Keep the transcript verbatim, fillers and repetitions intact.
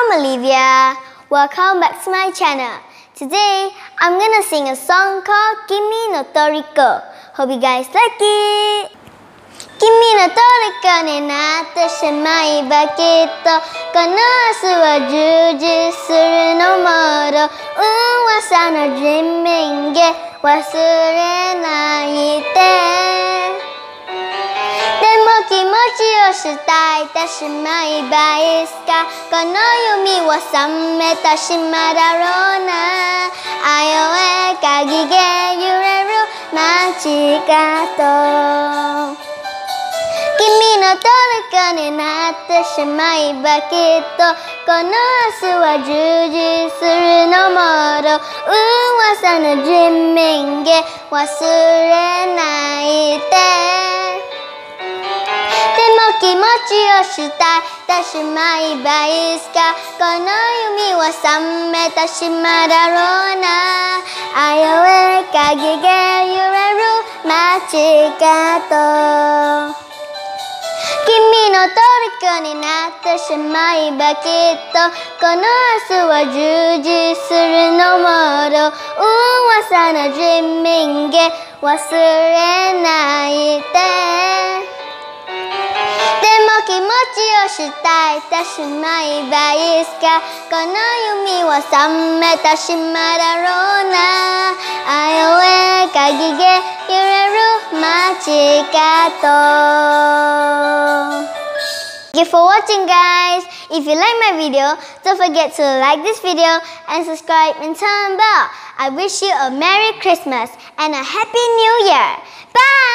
I'm Olivia. Welcome back to my channel. Today, I'm gonna sing a song called Kimi no Toriko. Hope you guys like it. Kimi no Toriko になってしまえばきっとこの明日は充実するのもろ噂の人民げ忘れないで気持ちをしたいてしまえばいつかこの夢は覚めた島だろうなあよえ鍵げ揺れる街角君の虜になってしまえばきっとこの明日は充実するのもろ噂の人民げ忘れないで気持ちをしたいてしまえばいつかこの夢は覚めた島だろうなあよえ鍵が揺れる街角君の虜になってしまえばきっとこの明日は充実するのもろ噂の人民げ忘れないで気持ちをしたいてしまえばいつかこの夢は覚めた島だろうなあよえ鍵げ揺れる街角 Thank you for watching, guys. If you like my video, don't forget to like this video and subscribe and turn on bell. I wish you a Merry Christmas and a Happy New Year. Bye!